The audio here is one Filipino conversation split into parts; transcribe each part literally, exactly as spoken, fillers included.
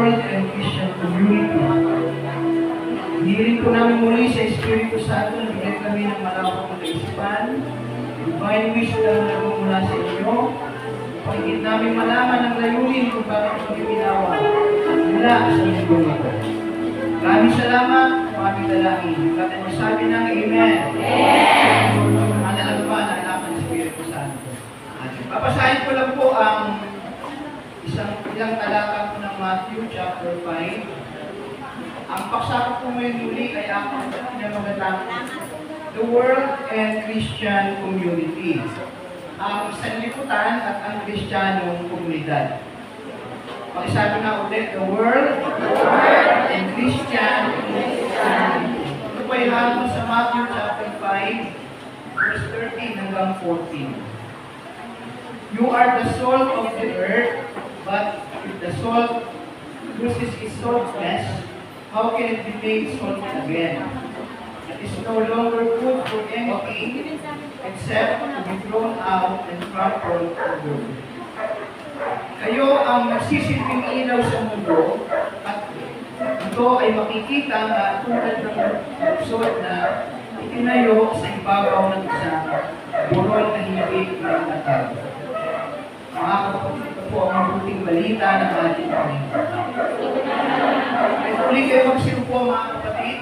world and Christian community. Hinihiling po namin muli sa Espiritu Santo na bigyan kami ng malawak na kaisipan, divine wisdom na mula sa inyo, pagigit namin malaman ang layunin kung bakit kami minawa mula sa mundo nito. Maraming salamat, maraming dalangin. Kaya masabi ng Amen. Amen. Ang alam na alam ng Espiritu Santo. Papasahin ko lang po ang isang ilang talata po ng Matthew chapter five. Ang paksa po ngayon muli ay ang pinamagatang The World and Christian Community. Ang sanlibutan at ang Kristiyanong komunidad. Pakisabi na ulit, The World, the world and Christian Community. Ito po ay hanggang sa Matthew chapter five, verse thirteen hanggang fourteen. You are the salt of the earth, but if the salt loses its saltiness, how can it be made salty again? It is no longer good for anything except to be thrown out and trampled over. Kayo ang nagsisilbing ilaw sa mundo, at ito ay makikita na tulad ng salt na itinayo sa ibabaw ng isang burol na hindi nagtatag. Mga kapatid, ito po ang mabuting balita ng ating Panginoon. Ay tuloy kayo magsiupo mga kapatid.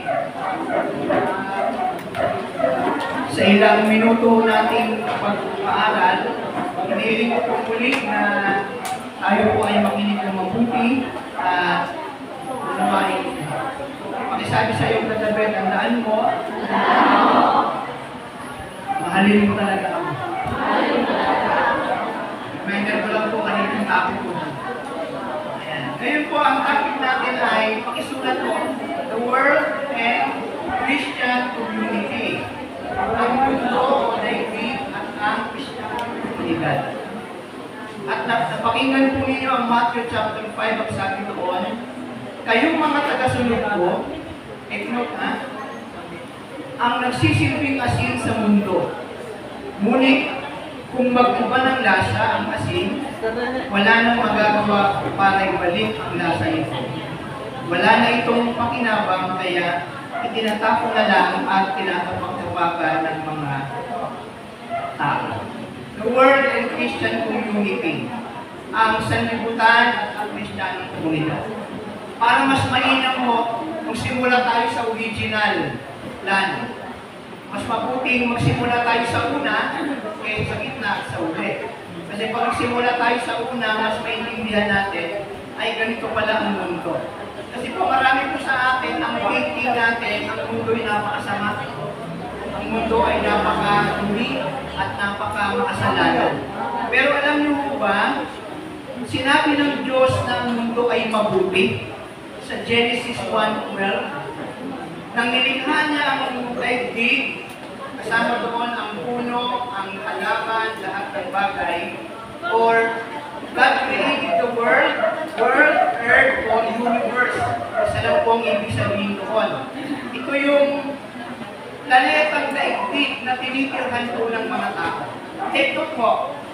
Sa ilang minuto nating pag-aaral, hinihiling ko po muli na tayo po ay makinig ng mabuti at unawain. Pakisabi sa iyong katabi, tandaan mo, mahalin mo talaga ako. Reminder ko lang po kaninang topic po. Ayan. Ngayon po, ang topic natin ay pakisulat po, The World and Christian Community. Ang mundo o daigdig at ang Christian komunidad. At napakinggan po ninyo ang Matthew chapter five, ang sabi doon, kayong mga tagasunod ko, eknot ha, ang nagsisilbing asin sa mundo. Ngunit, kung mag-iba ng lasa ang asin, wala nang magagawa para ibalik ang lasa ito. Wala na itong pakinabang, kaya itinatapon na lang at tinatapag-tapakan ng mga tao. The World and Christian Community, ang sanlibutan at ang Kristiyanong komunidad. Para mas mainam mo, kung simula tayo sa original plan, mas mabuting magsimula tayo sa una kaysa sa gitna at sa uli. Kasi pag nagsimula tayo sa una, mas maintindihan natin ay ganito pala ang mundo. Kasi po marami po sa atin, ang thinking natin, ang mundo ay napakasama. Ang mundo ay napaka-dumi at napaka-makasalanan. Pero alam niyo po ba, sinabi ng Diyos na ang mundo ay mabuti sa Genesis one twelve. Nang nilikha niya ang daigdig, kasama doon ang puno, ang halaman, lahat ng bagay, or God created the world, world, earth, or universe. Isa lang pong ibig sabihin doon. Ito yung planetang daigdig na tinitirhan po ng mga tao. Ito po,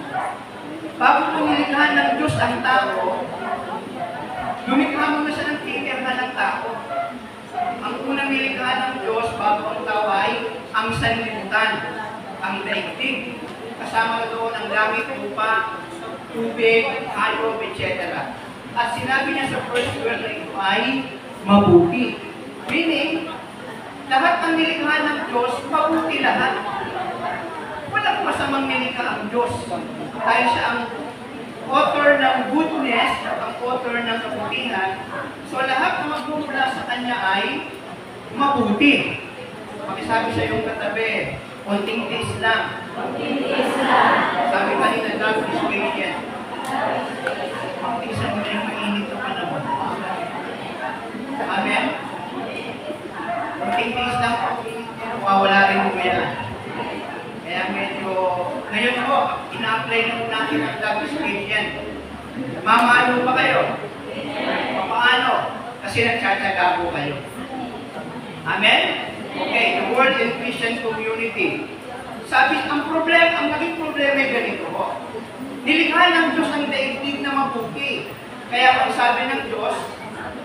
bago po nilikha ng Diyos ang tao, lumikha mo na siya ng tinitirhan ng tao. Ang unang nilikha ng Diyos bago ang tao ay ang sanlibutan, ang daigdig. Kasama na doon ang langit, lupa, tubig, hayop, et cetera. At sinabi niya sa first word na ito ay mabuti. Meaning, lahat ng nilikha ng Diyos, mabuti lahat. Walang masamang nilikha ang Diyos. Dahil siya ang author ng goodness at ang author ng kabutihan. So lahat na magmumula sa Kanya ay mabuti. Pakisabi sa iyong katabi, konting taste lang. Konting taste lang. Sabi kanina, God is patient. Paktisan mo na yung mainit na panahon. Amen? Konting taste lang, mawawala rin mo yan. Kaya medyo, ngayon po, ina-apply na natin ang God is patient. Mamalo pa kayo? Paano? Kasi nagtsatsaga po kayo. Amen? Okay, the World and Christian Community. Sabi, ang problema, ang naging problema ay ganito po. Nilikha ng Diyos ang daigdig na mabuti. Kaya ang sabi ng Diyos,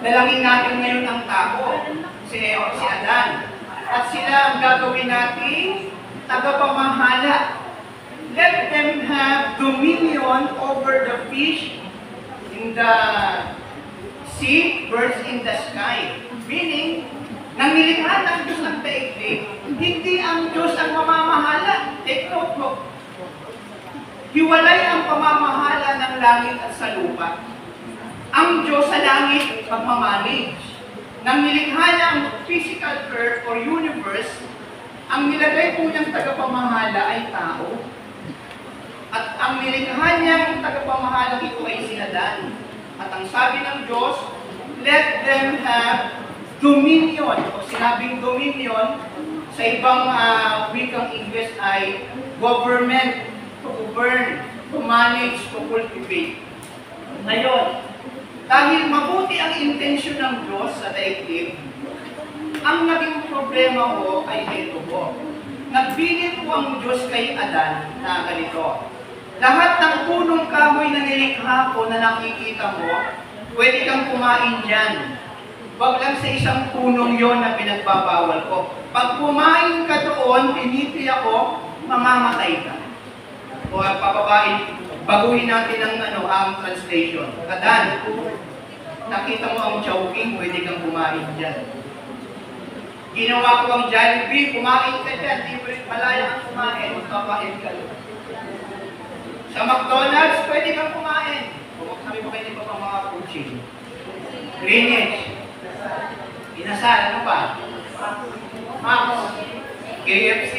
Dalangin natin ngayon ang tao, si, si Adan. At sila ang gagawin natin tagapamahala. Let them have dominion over the fish in the sea, birds in the sky. Meaning, nang nilikha ng Diyos ng daigdig, hindi ang Diyos ang mamamahala. Take note mo. Hiwalay ang pamamahala ng langit at sa lupa. Ang Diyos sa langit magmamanage. Nang nilikha niya ang physical earth or universe, ang nilagay po niyang tagapamahala ay tao. At ang nilikha niyang tagapamahala ito ay si Adan. At ang sabi ng Diyos, let them have dominion. O sinabing dominion, sa ibang uh, wikang English ay government, to govern, to manage, to cultivate. Ngayon, dahil mabuti ang intensyon ng Diyos sa daigdig, ang naging problema ko ay ito po. Nagbilin po ang Diyos kay Adan na ganito. Lahat ng punong kahoy na nilikha ko na nakikita mo, pwede kang kumain dyan. Wag lang sa isang punong yon na pinagbabawal ko. Pag kumain ka doon, pinipili ako, mamamatay ka. O papabain, baguhin natin ang ano, ang translation. Adan, nakita mo ang Chowking, pwede kang kumain dyan. Ginawa ko ang Jollibee, kumain ka dyan, di malaya kang kumain, magpapain ka doon. Sa McDonald's, pwede kang kumain. Kung sabi mo kayo pa mga food chain. Greenwich. Inasal, ano pa? Max. K F C.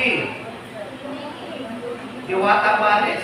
Diwata Bares.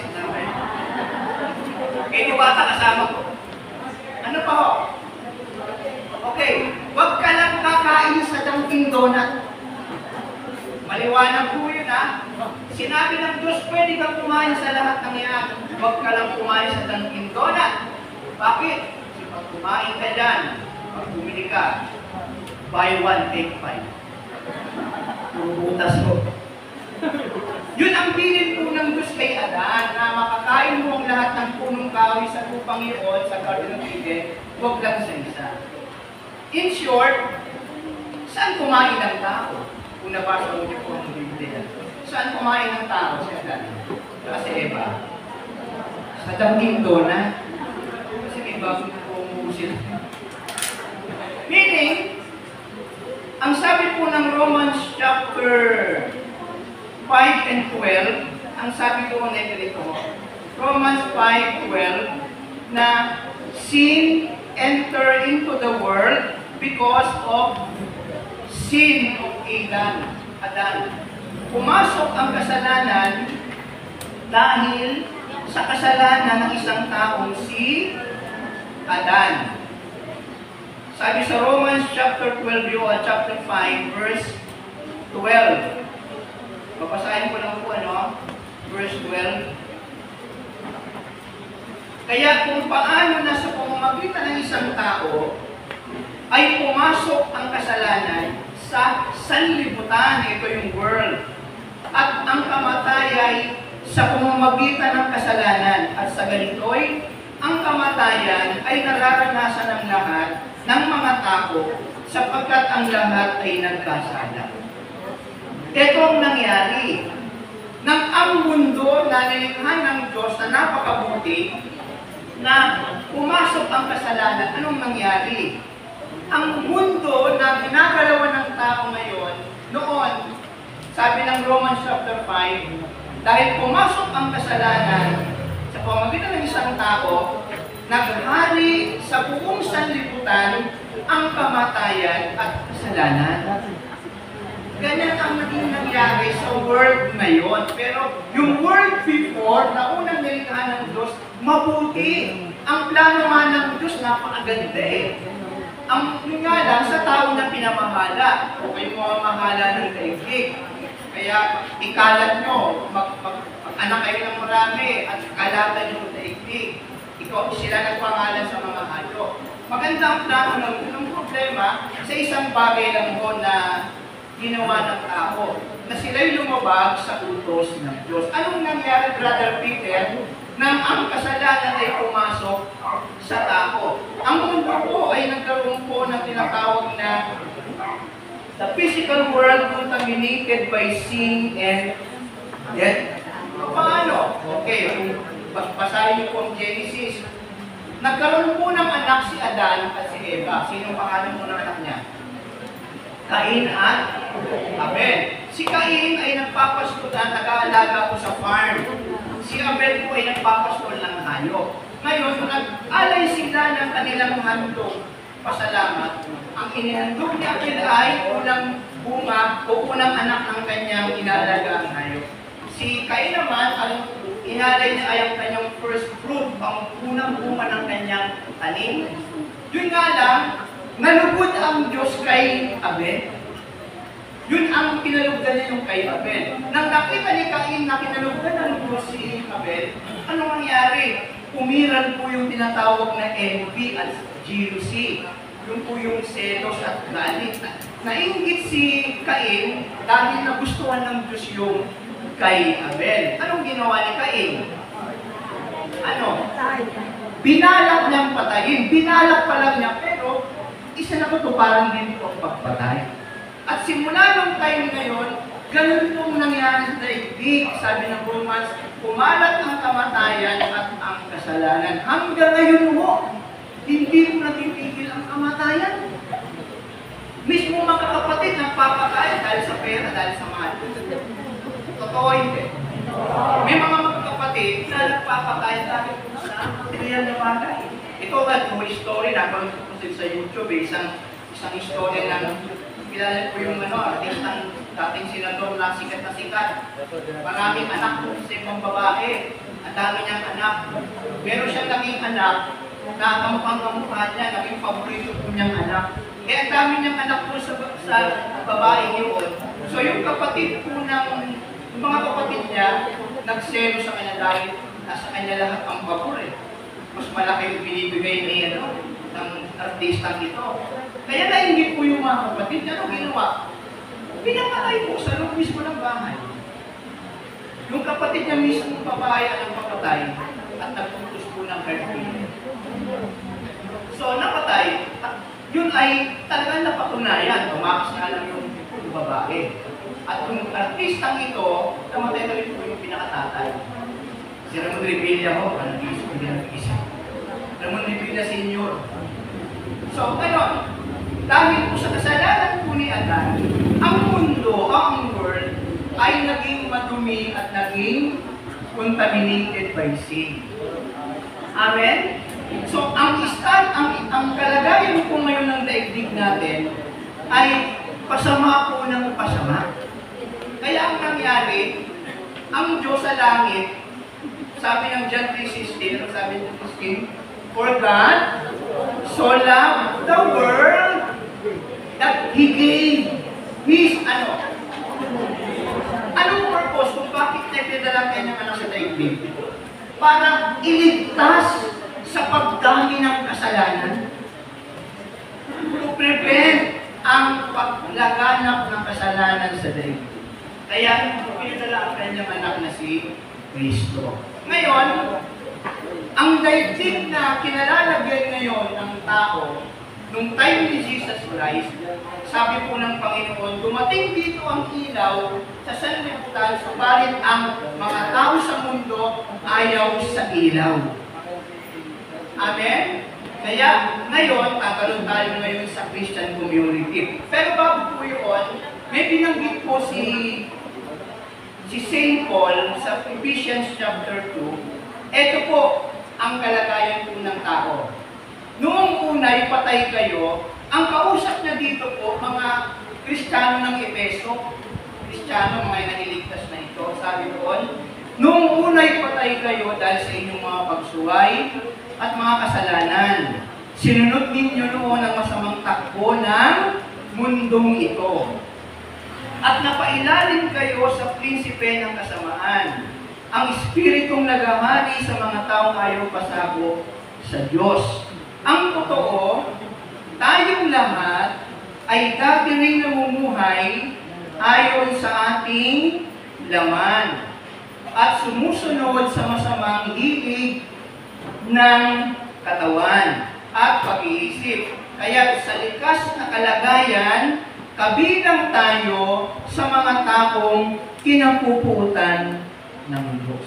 Eh, Diwata kasama ko. Ano pa ho? Okay. Huwag ka lang kakain sa Dunkin' Donut. Maliwanag po yun, ha? Sinabi ng Diyos, pwede kang kumain sa lahat ng yan. Huwag ka lang kumain sa Dunkin' Donut. Bakit? Kasi pag kumain ka dyan, pag bumili ka, buy one, take five. Purubutas mo. Yun ang bilin po ng Diyos kay Adan, na makakain mo ang lahat ng punong kahoy sa lupang iyon, sa Garden of Eden, huwag lang sa isa. In short, saan kumain ang tao? Kung nabasa mo niyo po ang Biblia. Saan kumain ang tao? Si Adan. Kasi Eva. Sa Dunkin' Donut. Kasi may bagong pumusil. Meaning, ang sabi po ng Romans chapter five and twelve, ang sabi ko na ito, Romans five twelve, na sin enter into the world because of sin of Adan. Adan. Pumasok ang kasalanan dahil sa kasalanan ng isang taong si Adan. Sabi sa Romans chapter twelve, o chapter five, verse twelve. Papasahin ko lang po ano, verse twelve. Kaya kung paano na sa pamamagitan ng isang tao ay pumasok ang kasalanan sa sanlibutan, ito yung world, at ang kamatay sa pamamagitan ng kasalanan, at sa ganito'y ang kamatayan ay nararanasan ng lahat ng mga tao sapagkat ang lahat ay nagkasala. Ito ang nangyari. Nang ang mundo na nilikha ng Diyos na napakabuti, na pumasok ang kasalanan, anong nangyari? Ang mundo na ginagalawan ng tao ngayon, noon, sabi ng Romans chapter five, dahil pumasok ang kasalanan sa pamamagitan ng isang tao, naghari sa buong sanlibutan ang kamatayan at kasalanan. Ganyan ang naging nangyari sa world ngayon. Pero yung world before, na unang nilikha ng Diyos, mabuti. Ang plano nga ng Diyos, napakaganda eh. Ang yun nga lang, sa tao na pinamahala, o kayo mamamahala ng daigdig. Kaya ikalat nyo, mag, mag, mag-anak kayo ng marami, at kalatan nyo ng daigdig. Ikaw, sila nagpangalan sa mga hayop. Maganda ang plano ng, ng problema sa isang bagay lang mo na ginawa ng tao, na sila'y lumabag sa utos ng Diyos. Anong nangyari, Brother Peter, nang ang kasalanan ay pumasok sa tao? Ang mundo po ay nagkaroon po ng tinatawag na the physical world contaminated by sin and death. Paano? Okay, kung basahin niyo po ang Genesis, nagkaroon po ng anak si Adan at si Eva. Sino pangalan po ng anak niya? Cain at Abel. Si Cain ay nagpapastol at nag-aalaga po sa farm. Si Abel po ay nagpapastol ng hayop. Ngayon, nag-alay sila ng kanilang handog, pasalamat. Ang inihandog ni Abel ay unang bunga o unang anak ng kanyang inalagang hayop. Si Cain naman, ang inalay niya ay ang kanyang first fruit, ang unang bunga ng kanyang tanim. Yun nga lang, nalugod ang Diyos kay Abel. Yun ang pinalugdan niya yung kay Abel. Nang nakita ni Cain na pinalugdan ng Diyos si Abel, ano nangyari? Umiral po yung tinatawag na envy at jealousy. Yun po yung selos at galit. Nainggit si Cain dahil nagustuhan ng Diyos yung kay Abel. Anong ginawa ni Cain? Ano? Binalak niyang patayin. Binalak pa lang niya, pero isa na kutuparan din po ang pagpatay. At simula nung time na yun, ganun pong nangyari sa daigdig. Sabi ng Romans, kumalat ang kamatayan at ang kasalanan. Hanggang ngayon mo, hindi mo natitigil ang kamatayan. Mismo mga kapatid nagpapakain dahil sa pera, dahil sa mahal. Totoo hindi. May mga magkakapatid na nagpapakain dahil sa material na bagay. Ito ba, yung story na kung sa YouTube, eh, isang, isang story ng kilala ko yung ano, artistang dating senador na sikat na sikat. Maraming anak po sa ibang babae. Ang dami niyang anak. Meron siyang naging anak na kamukhang-kamukha niya, naging paborito po niyang anak. Eh, ang dami niyang anak po sa, sa babae yun. So, yung kapatid po ng, yung mga kapatid niya, nagselo sa kanya dahil nasa kanya lahat ang pabor eh. Mas malaki yung binibigay ni ano, ng artistang ito. Kaya nainggit po yung mga kapatid niya, ano ginawa? Pinapatay po sa loob mismo ng bahay. Yung kapatid niya mismo papaya ng papatay at nagputos po ng heartbeat. So, napatay. At yun ay talagang napatunayan. Tumakas nga lang yung babae. At yung artistang ito, namatay na rin po yung pinakatatay. Si Ramon Revilla ho, ang nag-iisip ko din nag-iisip. Ramon Revilla Senior. So, ngayon, dahil po sa kasalanan po ni Adan, ang mundo, ang world, ay naging madumi at naging contaminated by sin. Amen? So, ang istan, ang, ang kalagayan po ngayon ng daigdig natin ay pasama po ng pasama. Kaya ang nangyari, ang Diyos sa langit, sabi ng John three sixteen, ano sabi ng sixteen? For God so loved the world that He gave His, ano? Anong purpose kung bakit nagdadala kanyang anak sa daigdig? Para iligtas sa pagdami ng kasalanan. To prevent ang paglaganap ng kasalanan sa daigdig. Kaya, pinadala ang kanyang anak na si Kristo. Ngayon, ang daigdig na kinalalagyan ngayon ng tao, nung time ni Jesus Christ, sabi po ng Panginoon, dumating dito ang ilaw sa sanlibutan, subalit ang mga tao sa mundo ayaw sa ilaw. Amen? Kaya, ngayon, tatalon tayo ngayon sa Christian community. Pero bago po yun, may binanggit po si si Saint Paul sa Ephesians chapter two. Ito po ang kalagayan po ng tao. Noong unay patay kayo, ang kausap niya dito po, mga Kristiyano ng Efeso, Kristiyano, mga naniligtas na ito, sabi doon, noong unay patay kayo dahil sa inyong mga pagsuway at mga kasalanan, sinunod ninyo noon ang masamang takbo ng mundong ito. At napailalim kayo sa prinsipe ng kasamaan, ang espiritong naghahari sa mga taong ayaw pasabog sa Diyos. Ang totoo, tayong lahat ay dati ring namumuhay ayon sa ating laman at sumusunod sa masamang hilig ng katawan at pag-iisip. Kaya sa likas na kalagayan, kabilang tayo sa mga taong kinapuputan ng Diyos.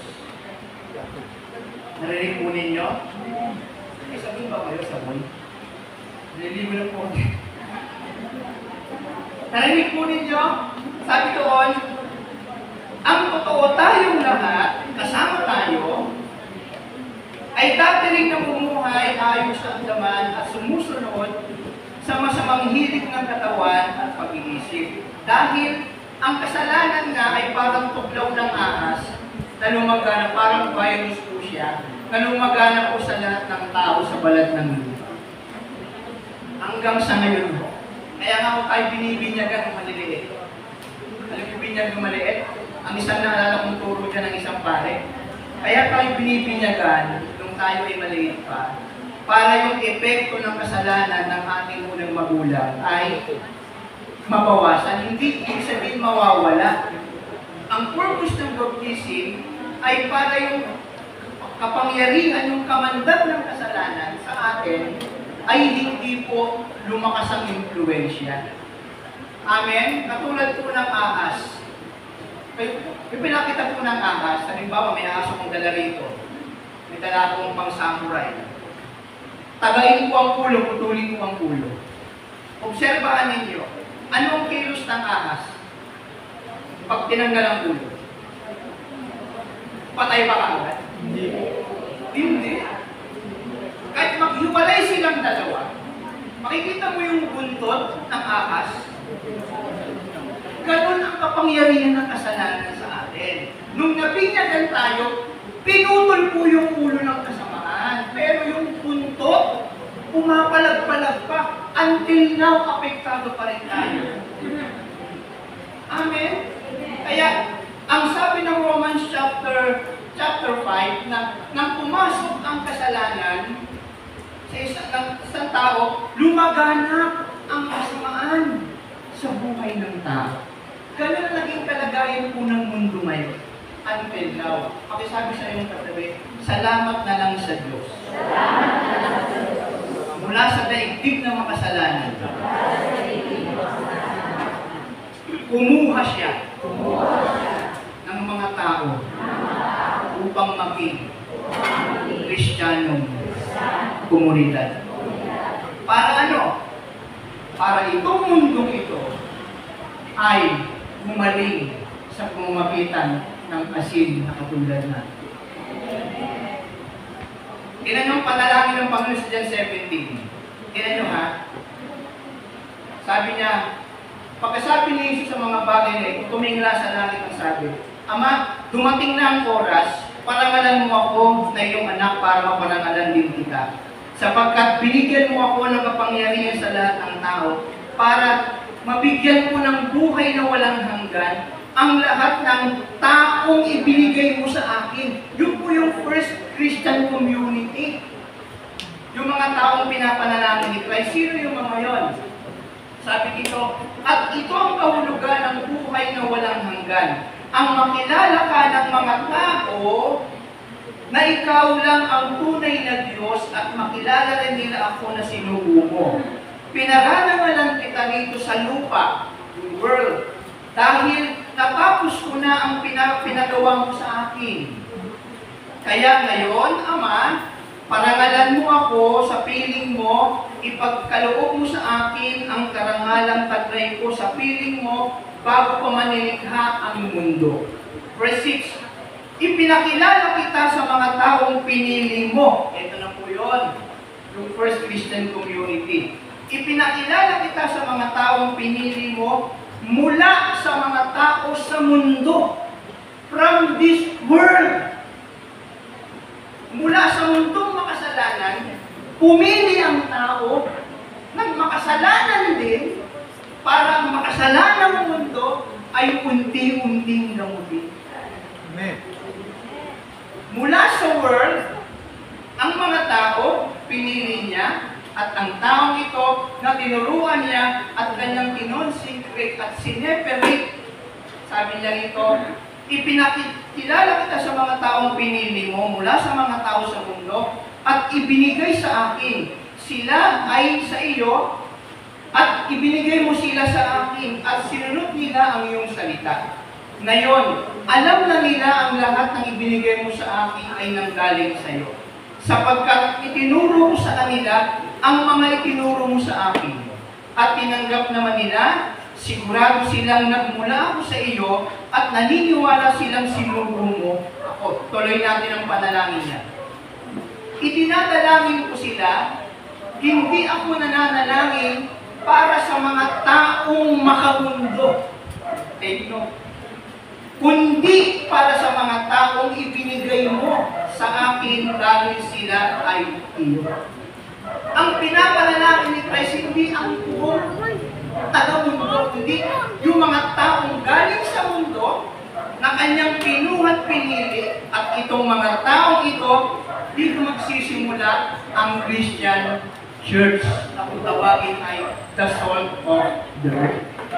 Narinig po ninyo? Ay, sabon ba kayo? Sabon? Naliligo na po. Narinig po ninyo? Sabi doon, ang totoo tayong lahat, kasama tayo, ay tataling na bumuhay ayon sa andaman at sumusunod sa masamang hilig ng katawan at pag-iisip. Dahil ang kasalanan nga ay parang tuglaw ng ahas na lumagana, parang virus po siya, na lumagana po sa lahat ng tao sa balat ng lupa. Hanggang sa ngayon po. Kaya nga po tayo binibinyagan ng maliliit. Alam niyo binyag ng maliit? Ang isang naalala kong turo dyan ng isang pare. Kaya tayo binibinyagan nung tayo ay maliit pa, para yung epekto ng kasalanan ng ating unang magulang ay mabawasan. Hindi ibig sabihin mawawala. Ang purpose ng baptism ay para yung kapangyarihan, yung kamandag ng kasalanan sa atin ay hindi po lumakas ang impluensya. Amen? Katulad po ng ahas. Yung pinakita po ng ahas, halimbawa may aso kong dala rito, may dala akong pang samurai. Tagain ko ang ulo, putulin ko ang ulo. Obserbahan ninyo, ano ang kilos ng ahas? Pag tinanggal ang ulo. Patay ba kaagad? Hindi. Hindi. Kahit maghiwalay silang dalawa, makikita mo yung buntot ng ahas. Ganon ang kapangyarihan ng kasalanan sa atin. Nung nabinyagan tayo, pinutol po yung ulo ng kasamaan. Pero yung buntot, pumapalag-palag pa. Until now, apektado pa rin tayo. Amen? Kaya, ang sabi ng Romans chapter chapter five, na nang pumasok ang kasalanan sa isang, ng isang tao, lumaganap ang kasamaan sa buhay ng tao. Ganun ang naging kalagayan po ng mundo ngayon. Until now. Pakisabi sa iyong katabi, salamat na lang sa Diyos. Mula sa daigdig na makasalanan. Kumuha siya ng mga tao upang maging Kristiyanong komunidad. Para ano? Para itong mundong ito ay gumaling sa pamamagitan ng asin na katulad natin. Tingnan yung panalangin ng Panginoon sa John seventeen. Tingnan nyo ha. Sabi niya, pagkasabi ni Jesus sa mga bagay na ito, tumingla sa langit ang sabi, Ama, dumating na ang oras, parangalan mo ako na iyong anak para maparangalan din kita. Sapagkat binigyan mo ako ng kapangyarihan sa lahat ng tao para mabigyan mo ng buhay na walang hanggan ang lahat ng taong ibinigay mo sa akin. Yun po yung first Christian community. Yung mga taong pinapanalangin ni Christ. Sino yung mga yon? Sabi dito, at ito ang kahulugan ng buhay na walang hanggan. Ang makilala ka ng mga tao na ikaw lang ang tunay na Diyos at makilala rin nila ako na sinugo mo. Pinarangalan kita rito sa lupa, the world, dahil natapos ko na ang pinagawa mo sa akin. Kaya ngayon, Ama, parangalan mo ako sa piling mo, ipagkaloob mo sa akin ang karangalang taglay ko sa piling mo bago pa manilikha ang mundo. Verse six, ipinakilala kita sa mga taong pinili mo. Ito na po yun, yung first Christian community. Ipinakilala kita sa mga taong pinili mo mula sa mga tao sa mundo. From this world. Mula sa mundong makasalanan, pumili ang tao ng makasalanan din para ang makasalanang mundo ay unti-unting gamutin. Amen. Mula sa world, ang mga tao, pinili niya, at ang taong ito na tinuruan niya at kanyang kinonsecrate at sineperate, sabi niya rito, ipinakilala kita sa mga taong pinili mo mula sa mga tao sa mundo at ibinigay sa akin sila ay sa iyo at ibinigay mo sila sa akin at sinunod nila ang iyong salita. Ngayon, alam na nila ang lahat ng ibinigay mo sa akin ay nanggaling sa iyo, sapagkat itinuro mo sa kanila ang mga itinuro mo sa akin. At tinanggap naman nila, sigurado silang nagmula ako sa iyo at naniniwala silang sinuro mo ako. Tuloy natin ang panalangin niya. Itinadalangin ko sila, hindi ako nananalangin para sa mga taong makamundo. Take note. Kundi para sa mga taong ibinigay mo sa akin dahil sila ay iyo. Ang pinapanalangin ni Christ hindi ang buong taga-mundo, kundi yung mga taong galing sa mundo na kanyang pinuhat pinili, at itong mga taong ito, dito magsisimula ang Christian Church na kung tawagin ay the salt of the earth.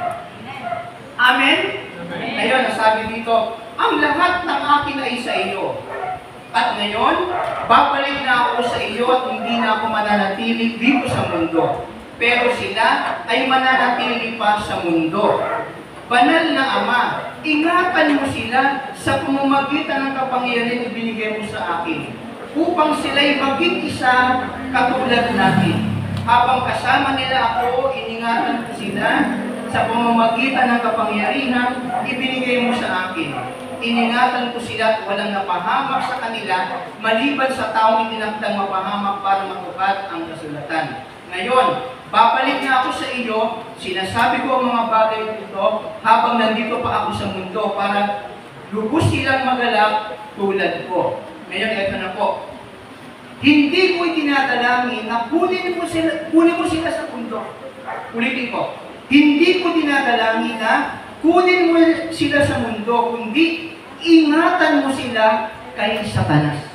Amen? Ngayon, nasabi dito, ang lahat ng akin ay sa iyo. At ngayon, babalik na ako sa iyo at hindi na ako mananatili dito sa mundo. Pero sila ay mananatili pa sa mundo. Banal na Ama, ingatan mo sila sa pamamagitan ng kapangyarihan ibinigay mo sa akin, upang sila'y maging isa katulad natin. Habang kasama nila ako, iningatan ko sila sa pamamagitan ng kapangyarihan ibinigay mo sa akin. Iningatan ko sila at walang napahamak sa kanila, maliban sa taong itinakdang mapahamak para matupad ang kasulatan. Ngayon, babalik na ako sa iyo, sinasabi ko ang mga bagay ito habang nandito pa ako sa mundo para lubos silang magalak tulad ko. Ngayon, ito na po. Hindi ko itinadalangin na kunin mo sila, kunin mo sila sa mundo. Ulitin ko. Hindi ko dinadalangin na kunin mo sila sa mundo, kundi ingatan mo sila kay Satanas.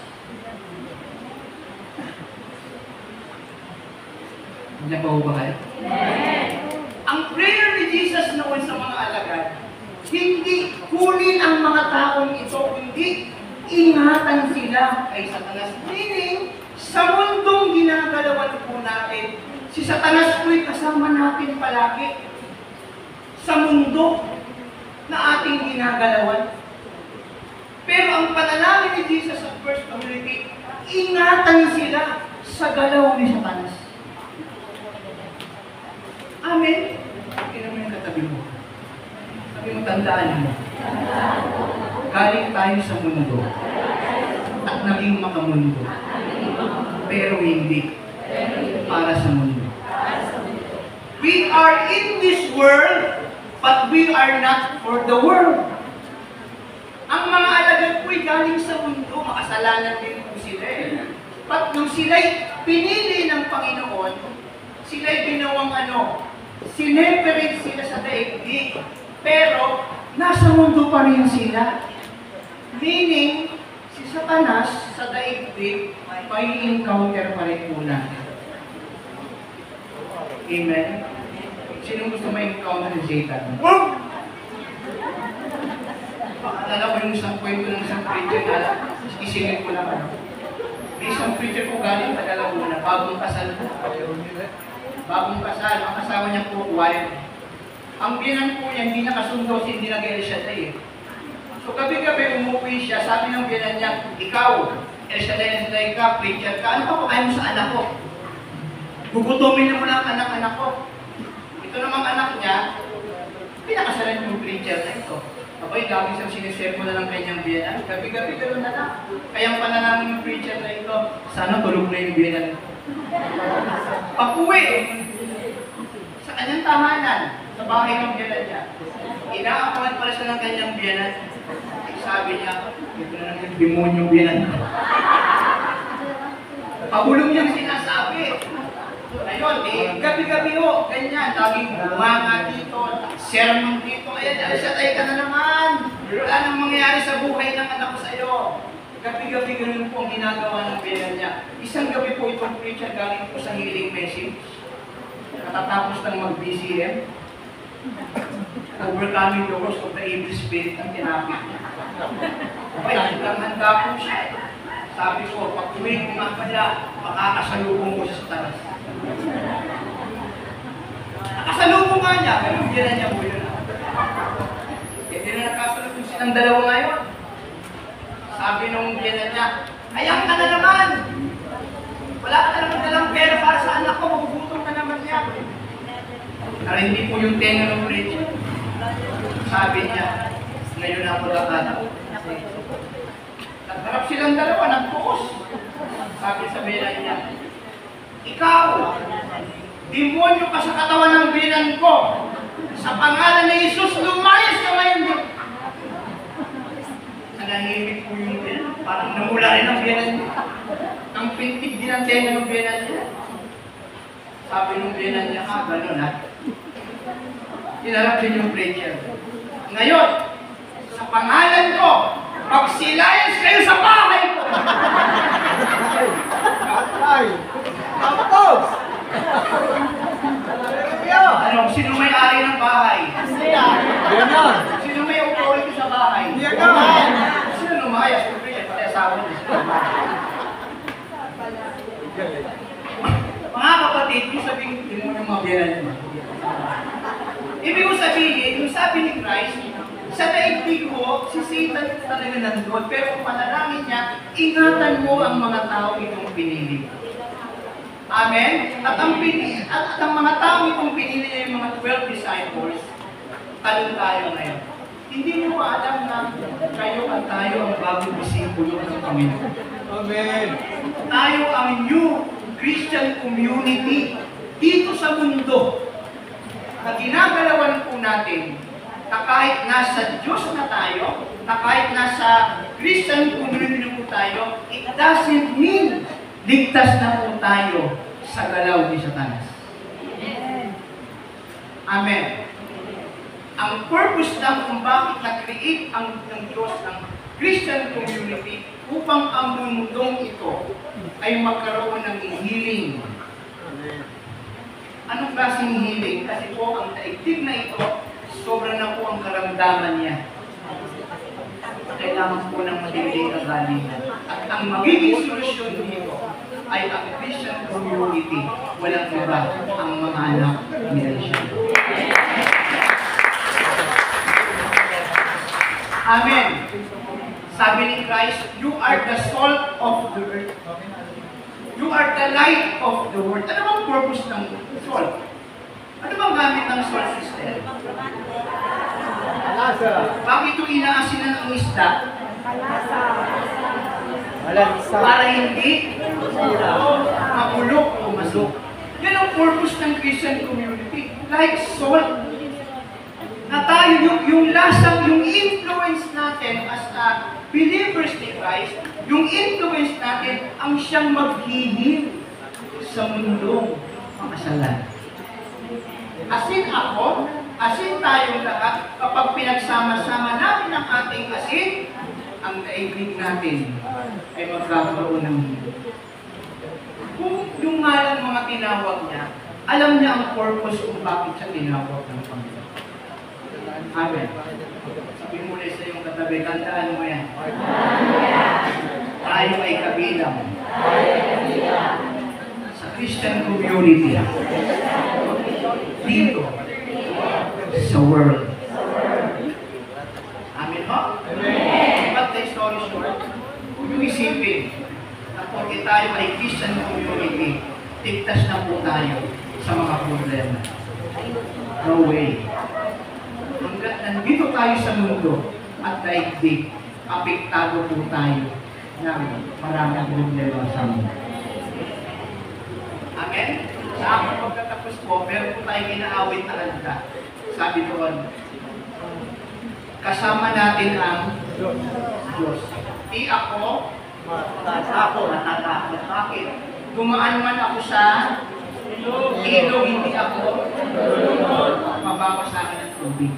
Nabaw ba kayo? Ang prayer ni Jesus noon sa mga alagad, hindi kunin ang mga taong ito, kundi ingatan sila kay Satanas. Meaning, sa mundong ginagalawan po natin, si Satanas po'y kasama natin palagi sa mundo na ating ginagalawan. Pero ang panalangin ni Jesus sa First Community, ingatan sila sa galaw ni Satanas. Amen? Kaya naman yung katabi mo. Sabi mo, tandaan mo. Galing tayo sa mundo at naging makamundo. Pero hindi para sa mundo. We are in this world, but we are not for the world. Ang mga alagad po'y galing sa mundo, makasalanan din po sila eh. But nung sila'y pinili ng Panginoon, sila'y ginawang ano, sineperate sila sa daigdig, pero nasa mundo pa rin sila. Meaning, si Satanas sa daigdig, may encounter pa rin po natin. Amen? Sino gusto may encounter ni Satan? Woo! Pakatala ko yung isang kwento ng isang preacher na isingin ko lang ano. Isang preacher ko galing sa Laguna, bagong kasal po. Bagong kasal, ang kasama niya po, wife. Ang biyanan po niya, hindi nakasundo, hindi nag-Elshadai eh. So gabi-gabi umuwi siya, sabi ng biyanan niya, ikaw, Elshadai na ka, preacher ka, ano pa po kayo mo sa anak ko? Gugutumin mo lang anak-anak ko. Ito namang anak niya, pinakasalan yung preacher na ito. Abay, lagi siyang siniservo na ng kanyang biyanan. Gabi-gabi gano'n na lang. Kaya pala namin yung preacher na ito, sana tulog na yung biyanan. Pag-uwi, sa kanyang tahanan, sa bahay ng biyanan niya, inaapangan pala siya ng kanyang biyanan. Sabi niya, ito na lang yung demonyong biyanan ko. Pagulong niyang sinasabi. Ayun, eh, gabi-gabi ho, ganyan, laging bumanga dito, sermon dito, ayan, Elshadai ka na naman. Wala nang mangyayari sa buhay ng anak ko sa iyo. Gabi-gabi ganun po ang ginagawa ng biyanan niya. Isang gabi po itong preacher galing po sa healing message. Katatapos ng mag-B C M. Overcoming the works of the evil spirit ang tinapit niya. Okay, handa po siya. Sabi ko, pag uwi ko nga pala, makakasalubong ko siya sa talas. Nakasalubong nga niya, pero biyanan niya po yun. Kaya din na nakasalubong silang dalawa ngayon. Sabi nung biyanan niya, ayan ka na naman! Wala ka na naman dalang pera para sa anak ko, magugutom ka naman niya. Narinig po yung tenga ng preacher. Sabi niya, ngayon ako lakad. Nagharap silang dalawa, nagpuos. Sabi sa biyanan niya, ikaw, demonyo ka sa katawan ng biyanan ko. Sa pangalan ni Jesus, lumayas ka ngayon dito. Nanahimik po yung biyanan. Parang namula rin ang biyanan niya. Ang pintig din ang tenga ng biyanan niya. Sabi ng biyanan niya, ah, gano'n ha? Hinarap din yung preacher. Ngayon, sa pangalan ko, magsilayas kayo sa bahay ko! Ay! Tapos! Ano, sino may-ari ng bahay? Yan yan! Sino may authority sa bahay? Yan yan! Sino lumayas? Yung preacher, pati asawa niya. Mga kapatid, yung sabihin ko mo yung mga biyanan niyo. Ibig ko sabihin, yung sabi ni Christ, sa daigdig ko, si Satan talaga nandun, pero kung panalangin niya, ingatan mo ang mga tao itong pinili. Amen? At ang, pinili, at, at ang mga tao itong pinili niya, yung mga twelve disciples, talon tayo ngayon. Hindi niyo ba alam na kayo at tayo ang bagong disipulo ng Panginoon? Amen! Tayo ang new Christian community dito sa mundo na ginagalawan po natin na kahit nasa Diyos na tayo, na kahit nasa Christian community po tayo, it doesn't mean ligtas na po tayo sa galaw ni Satanas. Amen. Ang purpose lang kung bakit na-create ang ng Diyos ng Christian community upang ang mundong ito ay magkaroon ng healing. Anong klaseng healing? Kasi po ang daigdig na ito, sobra na po ang karamdaman niya. Kailangan po ng madiling kagalingan. At ang magiging solusyon dito ay ang Christian community. Walang iba ang mga anak ni Elisha. Amen. Sabi ni Christ, you are the salt of the earth. You are the light of the world. Ano bang purpose ng salt? Ano bang gamit ng salt system? Malasa! Bakit ito inaasinan ng isda? Malasa! Para hindi mapulok o masok. Yan ang purpose ng Christian community. Like salt. Na tayo, yung, yung lasang, yung influence natin as a believers ni Christ, yung influence natin ang siyang maghihil sa mundong makasalan. Asin ako, asin tayong lahat, kapag pinagsama-sama natin ang ating asin, ang daigdig natin ay magkakaroon ng hilo. Kung yung nga lang mga tinawag niya, alam niya ang purpose kung bakit siya tinawag ng Panginoon. Amen. Sabi mo ulit sa iyong katabi, tandaan mo yan. Tayo ay kabilang sa Christian community dito sa world. Amen ho? Amen. But the story short, kung yung isipin na porque tayo ay Christian community, tigtas na po tayo sa mga problema. No way. Hanggat nandito tayo sa mundo at daigdig, apektado po tayo ng maraming problema sa mundo. Amen? Sa aking pagkatapos po, meron po tayong inaawit na kanta. Sabi doon, kasama natin ang Diyos. Di ako, ako natatakot. Bakit? Dumaan man ako sa ilog, hindi ako mababasahin ng tubig.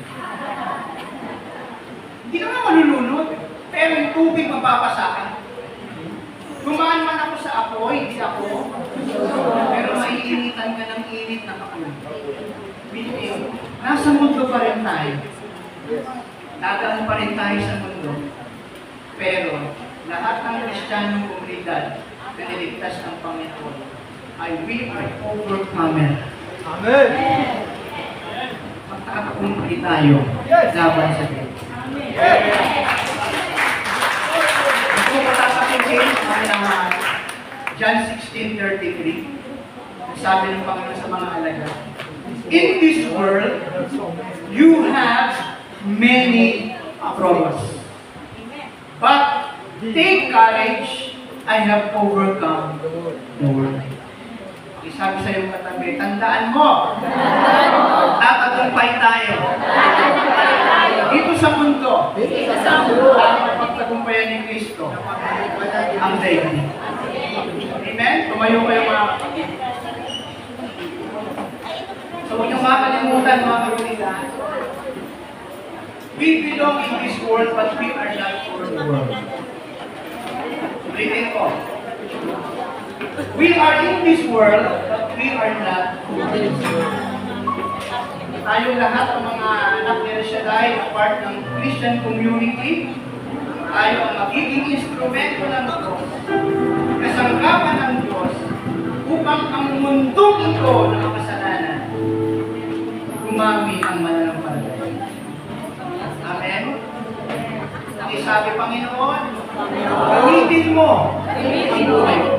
Hindi ka nga malulunod, pero yung tubig mababasahin. Dumaan man ako sa apoy, hindi ako, pero maiinitan ka ng init na kakulang. Meaning, nasa mundo pa rin tayo. Dadaan pa rin tayo sa mundo. Pero, lahat ng Kristiyanong komunidad na niligtas ng Panginoon ay we are overcomer. Amen. Magtatakumpay tayo laban sa Diyos. Ito matatakumpay ang uh, John sixteen thirty-three. Sabi ng Panginoon sa mga alaga, in this world, you have many troubles. But take courage, I have overcome the world. Isabi sa iyong katabi, tandaan mo, tatagumpay tayo. Dito sa mundo, ang pagtagumpayan ni Kristo, ang daigdig. Amen? Tumayo kayo mga kapatid. So huwag niyong makalimutan mga kapatid. We belong in this world, but we are not for the world. Ulitin ko. We are in this world, but we are not for this world. Tayo lahat ng mga anak ni Shaddai, na part ng Christian community, tayo ang magiging instrumento ng Diyos, kasangkapan ng Diyos, upang ang mundong ito ng makasalanan, gumamit ang mananampalataya. Amen? Ang isabi, Panginoon, gamitin mo ang buhay ko.